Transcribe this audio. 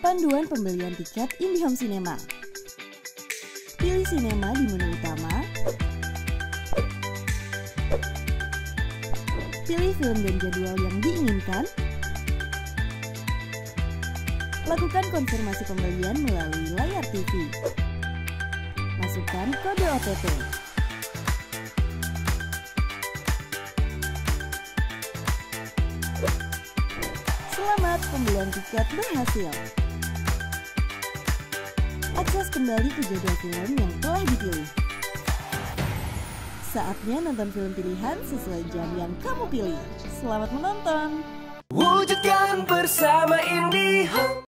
Panduan pembelian tiket IndiHome Cinema. Pilih sinema di menu utama. Pilih film dan jadwal yang diinginkan. Lakukan konfirmasi pembelian melalui layar TV. Masukkan kode OTP. Selamat, pembelian tiket berhasil. Akses kembali ke jadwal film yang telah dipilih. Saatnya nonton film pilihan sesuai jam yang kamu pilih. Selamat menonton! Wujudkan bersama IndiHome.